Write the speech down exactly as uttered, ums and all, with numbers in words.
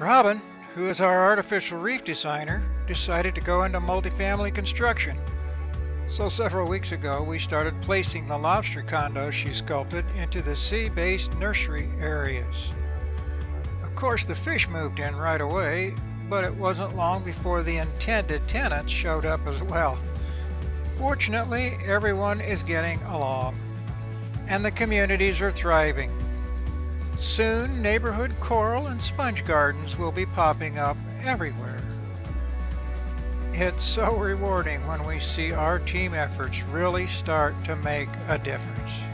Robin, who is our artificial reef designer, decided to go into multifamily construction. So several weeks ago, we started placing the lobster condos she sculpted into the sea-based nursery areas. Of course, the fish moved in right away, but it wasn't long before the intended tenants showed up as well. Fortunately, everyone is getting along, and the communities are thriving. Soon, neighborhood coral and sponge gardens will be popping up everywhere. It's so rewarding when we see our team efforts really start to make a difference.